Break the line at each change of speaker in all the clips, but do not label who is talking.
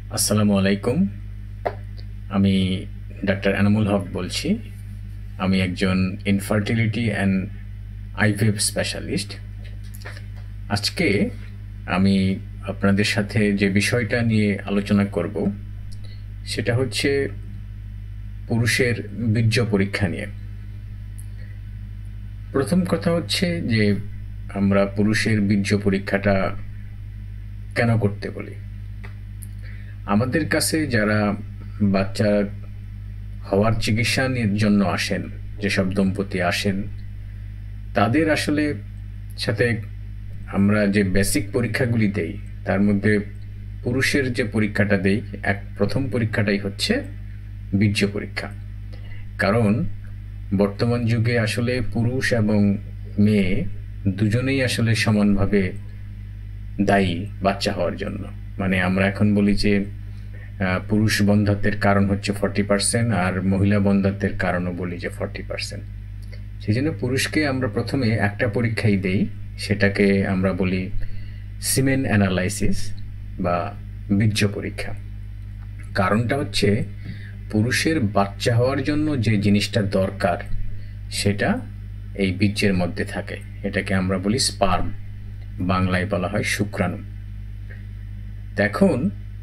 আসসালামু আলাইকুম। আমি ডাক্তার আনামুল হক বলছি। আমি একজন ইনফার্টিলিটি অ্যান্ড আইভিএফ স্পেশালিস্ট। আজকে আমি আপনাদের সাথে যে বিষয়টা নিয়ে আলোচনা করব সেটা হচ্ছে পুরুষের বীর্য পরীক্ষা নিয়ে। প্রথম কথা হচ্ছে যে আমরা পুরুষের বীর্য পরীক্ষাটা কেন করতে বলি। আমাদের কাছে যারা বাচ্চা হওয়ার চিকিৎসার জন্য আসেন, যেসব দম্পতি আসেন, তাদের আসলে সাথে আমরা যে বেসিক পরীক্ষাগুলি দেই তার মধ্যে পুরুষের যে পরীক্ষাটা দেই, প্রথম পরীক্ষাটাই হচ্ছে বীর্য পরীক্ষা। কারণ বর্তমান যুগে আসলে পুরুষ এবং মেয়ে দুজনেই আসলে সমানভাবে দায়ী বাচ্চা হওয়ার জন্য। মানে আমরা এখন বলি যে পুরুষ বন্ধ্যাত্বের কারণ হচ্ছে 40% আর মহিলা বন্ধ্যাত্বের কারণও বলি যে 40%। সেই জন্য পুরুষকে আমরা প্রথমে একটা পরীক্ষাই দেই, সেটাকে আমরা বলি সিমেন অ্যানালাইসিস বা বীর্য পরীক্ষা। কারণটা হচ্ছে পুরুষের বাচ্চা হওয়ার জন্য যে জিনিসটা দরকার সেটা এই বীর্যের মধ্যে থাকে। এটাকে আমরা বলি স্পার্ম, বাংলায় বলা হয় শুক্রাণু। এখন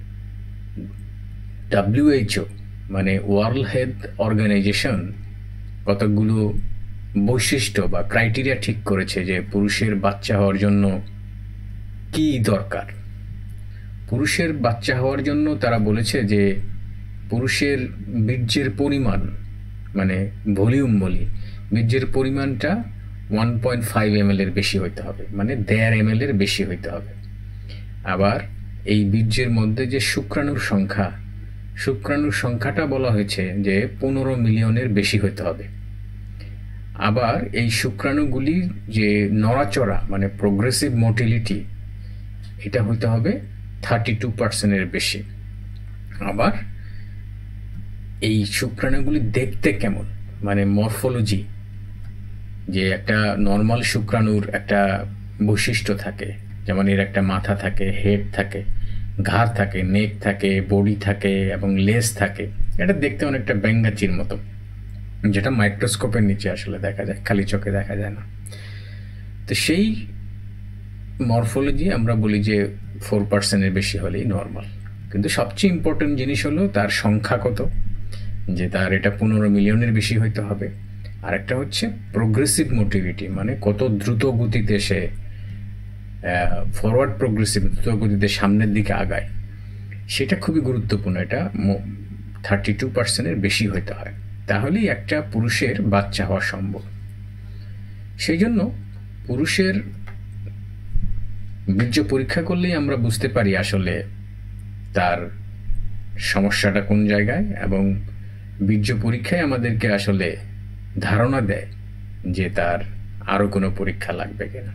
WHO মানে ওয়ার্ল্ড হেলথ অর্গানাইজেশন কতগুলো বৈশিষ্ট্য বা ক্রাইটেরিয়া ঠিক করেছে যে পুরুষের বাচ্চা হওয়ার জন্য কি দরকার। পুরুষের বাচ্চা হওয়ার জন্য তারা বলেছে যে পুরুষের বীর্যের পরিমাণ, মানে ভলিউম বলি, বীর্যের পরিমাণটা 1.5 ml এর বেশি হইতে হবে, মানে 1.5 ml এর বেশি হইতে হবে। আবার এই বীর্যের মধ্যে যে শুক্রাণুর সংখ্যাটা বলা হয়েছে যে 15 মিলিয়নের বেশি হতে হবে। আবার এই শুক্রাণুগুলি যে নড়াচড়া, মানে প্রোগ্রেসিভ মোটিলিটি, এটা হতে হবে 32% এর বেশি। আবার এই শুক্রাণুগুলি দেখতে কেমন, মানে মরফোলজি, যে একটা নর্মাল শুক্রাণুর একটা বৈশিষ্ট্য থাকে, যেমন এর একটা মাথা থাকে, হেড থাকে, ঘাড় থাকে, নেক থাকে, বডি থাকে এবং লেজ থাকে। এটা দেখতে অনেকটা ব্যাঙ্গাচির মতো, যেটা মাইক্রোস্কোপের নিচে আসলে দেখা যায়, খালি চোখে দেখা যায় না। তো সেই মরফোলজি আমরা বলি যে 4% এর বেশি হলেই নর্মাল। কিন্তু সবচেয়ে ইম্পর্টেন্ট জিনিস হলো তার সংখ্যা কত, যে তার এটা 15 মিলিয়নের বেশি হইতে হবে। আরেকটা হচ্ছে প্রোগ্রেসিভ মোটিলিটি, মানে কত দ্রুত গতিতে সে ফরওয়ার্ড প্রোগ্রেসিভ, দ্রুত গতিতে সামনের দিকে আগায়, সেটা খুবই গুরুত্বপূর্ণ। এটা 32% এর বেশি হইতে হয়, তাহলেই একটা পুরুষের বাচ্চা হওয়া সম্ভব। সেই জন্য পুরুষের বীর্য পরীক্ষা করলেই আমরা বুঝতে পারি আসলে তার সমস্যাটা কোন জায়গায়, এবং বীর্য পরীক্ষায় আমাদেরকে আসলে ধারণা দেয় যে তার আরও কোনো পরীক্ষা লাগবে কিনা।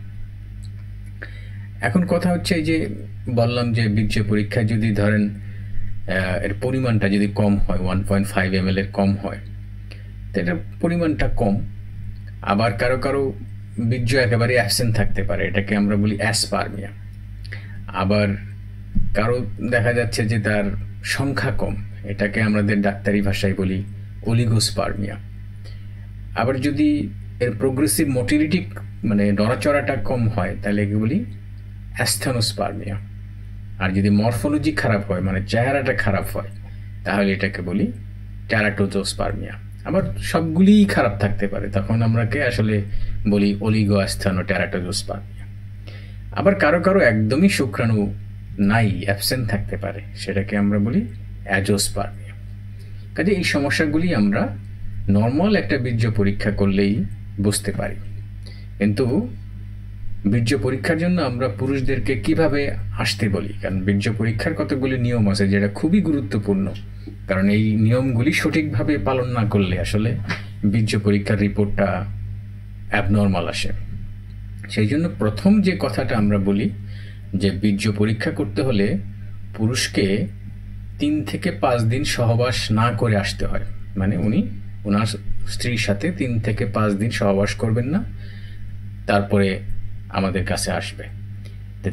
এখন কথা হচ্ছে এই যে বললাম যে বীর্য পরীক্ষায় যদি ধরেন এর পরিমাণটা যদি কম হয়, 1.5 ml এর কম হয়, তো এটার পরিমাণটা কম। আবার কারো কারো বীর্য একেবারে অ্যাবসেন্ট থাকতে পারে, এটাকে আমরা বলি অ্যাসপার্মিয়া। আবার কারো দেখা যাচ্ছে যে তার সংখ্যা কম, এটাকে আমাদের ডাক্তারি ভাষায় বলি অলিগোস্পার্মিয়া। আবার যদি এর প্রোগ্রেসিভ মোটিলিটি, মানে নড়াচড়াটা কম হয়, তাহলে একে বলি অ্যাস্থেনোস্পার্মিয়া। আর যদি মরফোলজি খারাপ হয়, মানে চেহারাটা খারাপ হয়, তাহলে এটাকে বলি টেরাটোজোস্পার্মিয়া। আবার সবগুলিই খারাপ থাকতে পারে, তখন আমরাকে আসলে বলি অলিগো অ্যাস্থেনো টেরাটোজোস্পার্মিয়া। আবার কারো কারো একদমই শুক্রাণু নাই, অ্যাবসেন্ট থাকতে পারে, সেটাকে আমরা বলি অ্যাজোস্পার্মিয়া। কাজে এই সমস্যাগুলি আমরা নর্মাল একটা বীর্য পরীক্ষা করলেই বুঝতে পারি। কিন্তু বীর্য পরীক্ষার জন্য আমরা পুরুষদেরকে কিভাবে আসতে বলি, কারণ বীর্য পরীক্ষার কতগুলি নিয়ম আছে যেটা খুবই গুরুত্বপূর্ণ। কারণ এই নিয়মগুলি সঠিকভাবে পালন না করলে আসলে বীর্য পরীক্ষার রিপোর্টটা অ্যাবনর্মাল আসে। সেই জন্য প্রথম যে কথাটা আমরা বলি যে বীর্য পরীক্ষা করতে হলে পুরুষকে 3 থেকে 5 দিন সহবাস না করে আসতে হয়। মানে উনি ওনার স্ত্রীর সাথে 3 থেকে 5 দিন সহবাস করবেন না, তারপরে আমাদের কাছে আসবে।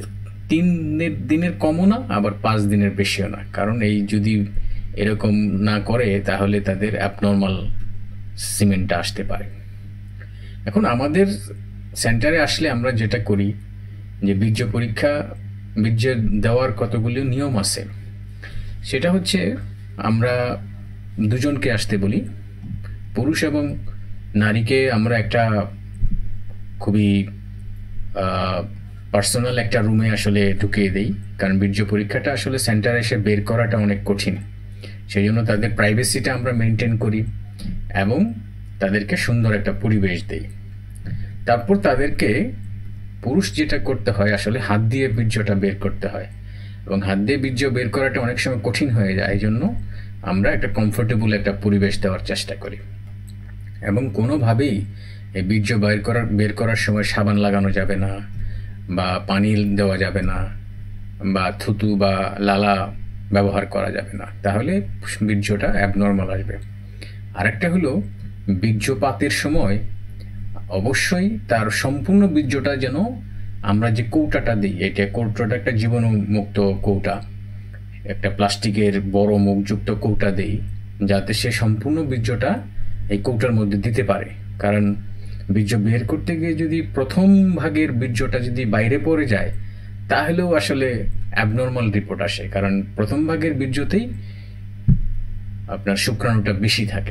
দিনের কমও না, আবার 5 দিনের বেশিও না। কারণ এই যদি এরকম না করে তাহলে তাদের অ্যাবনর্মাল সিমেন্টটা আসতে পারে। এখন আমাদের সেন্টারে আসলে আমরা যেটা করি যে বীর্য দেওয়ার কতগুলো নিয়ম আছে। সেটা হচ্ছে আমরা দুজনকে আসতে বলি, পুরুষ এবং নারীকে আমরা একটা খুবই পার্সোনাল একটা রুমে আসলে ঢুকিয়ে দেই, কারণ বীর্য পরীক্ষাটা আসলে সেন্টারে এসে বের করাটা অনেক কঠিন। সেই জন্য তাদের প্রাইভেসিটা আমরা মেনটেন করি এবং তাদেরকে সুন্দর একটা পরিবেশ দেই। তারপর তাদেরকে পুরুষ যেটা করতে হয় আসলে হাত দিয়ে বীর্যটা বের করতে হয়, এবং হাত দিয়ে বীর্য বের করাটা অনেক সময় কঠিন হয়ে যায়। এই জন্য আমরা একটা কমফোর্টেবল একটা পরিবেশ দেওয়ার চেষ্টা করি, এবং কোনোভাবেই এই বীর্য বের করার সময় সাবান লাগানো যাবে না, বা পানি দেওয়া যাবে না, বা থুতু বা লালা ব্যবহার করা যাবে না, তাহলে বীর্যটা অ্যাবনর্মাল আসবে। আরেকটা হলো বীর্যপাতের সময় অবশ্যই তার সম্পূর্ণ বীর্যটা যেন আমরা যে কৌটাটা দিই, এটা কৌটাটা একটা জীবাণুমুক্ত কৌটা, একটা প্লাস্টিকের বড় মুখযুক্ত কৌটা দিই, যাতে সে সম্পূর্ণ বীর্যটা এই কৌটার মধ্যে দিতে পারে। কারণ বীর্য বের করতে গিয়ে যদি প্রথম ভাগের বীর্যটা যদি বাইরে পড়ে যায় তাহলেও আসলে অ্যাবনর্মাল রিপোর্ট আসে, কারণ প্রথম ভাগের বীর্যতেই আপনার শুক্রাণুটা বেশি থাকে।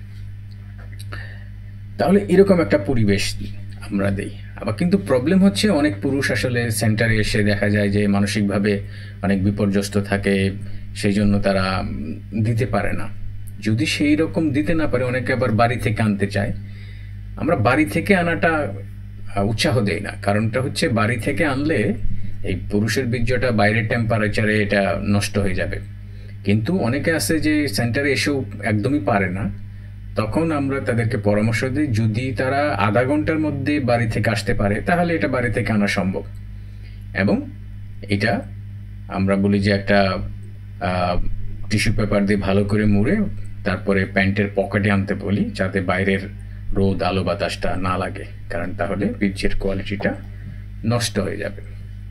তাহলে এরকম একটা পরিবেশ আমরা দেই। আবার কিন্তু প্রবলেম হচ্ছে অনেক পুরুষ আসলে সেন্টারে এসে দেখা যায় যে মানসিকভাবে অনেক বিপর্যস্ত থাকে, সেই জন্য তারা দিতে পারে না। যদি সেই রকম দিতে না পারে, অনেকে আবার বাড়ি থেকে আনতে চায়। আমরা বাড়ি থেকে আনাটা উৎসাহ দেই না, কারণটা হচ্ছে বাড়ি থেকে আনলে এই পুরুষের বীর্যটা বাইরের টেম্পারেচারে এটা নষ্ট হয়ে যাবে। কিন্তু অনেকে আছে যে সেন্টারে এসেও একদমই পারে না, তখন আমরা তাদেরকে পরামর্শ দিই যদি তারা আধা ঘন্টার মধ্যে বাড়ি থেকে আসতে পারে তাহলে এটা বাড়ি থেকে আনা সম্ভব। এবং এটা আমরা বলি যে একটা টিস্যু পেপার দিয়ে ভালো করে মুড়ে তারপরে প্যান্টের পকেটে আনতে বলি, যাতে বাইরের রোদ আলো বাতাসটা না লাগে, কারণ তাহলে বীর্যের কোয়ালিটিটা নষ্ট হয়ে যাবে।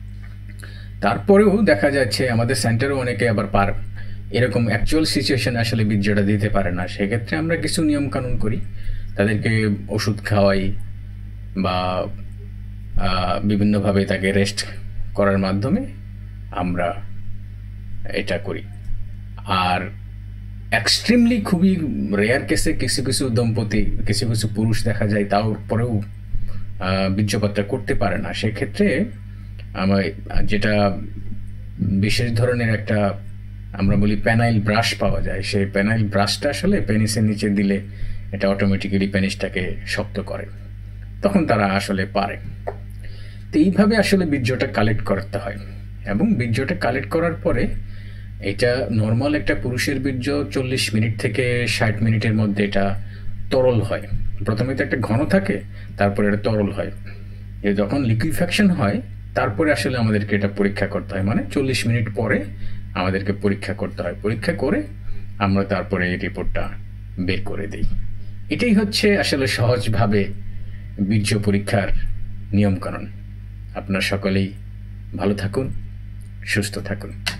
তারপরেও দেখা যাচ্ছে আমাদের সেন্টারেও অনেকে আবার এরকম অ্যাকচুয়াল সিচুয়েশন আসলে বীর্যটা দিতে পারে না। সেক্ষেত্রে আমরা কিছু নিয়ম কানুন করি, তাদেরকে ওষুধ খাওয়াই বা বিভিন্নভাবে তাকে রেস্ট করার মাধ্যমে আমরা এটা করি। আর এক্সট্রিমলি খুবই রেয়ার কেসে কিছু কিছু দম্পতি, কিছু কিছু পুরুষ দেখা যায় তাও পরেও বীর্যপাতটা করতে পারে না। সেক্ষেত্রে আমার যেটা বিশেষ ধরনের একটা আমরা বলি প্যানাইল ব্রাশ পাওয়া যায়, সেই প্যানাইল ব্রাশটা আসলে পেনিসের নিচে দিলে এটা অটোমেটিক্যালি পেনিসটাকে শক্ত করে, তখন তারা আসলে পারে। তো এইভাবে আসলে বীর্যটা কালেক্ট করতে হয়, এবং বীর্যটা কালেক্ট করার পরে এটা নর্মাল একটা পুরুষের বীর্য 40 মিনিট থেকে 60 মিনিটের মধ্যে এটা তরল হয়। প্রথমে তো একটা ঘন থাকে, তারপরে এটা তরল হয়। যখন লিকুইফ্যাকশন হয় তারপরে আসলে আমাদেরকে এটা পরীক্ষা করতে হয়, মানে 40 মিনিট পরে আমাদেরকে পরীক্ষা করতে হয়। পরীক্ষা করে আমরা তারপরে এই রিপোর্টটা বের করে দিই। এটাই হচ্ছে আসলে সহজভাবে বীর্য পরীক্ষার নিয়মকানুন। আপনারা সকলেই ভালো থাকুন, সুস্থ থাকুন।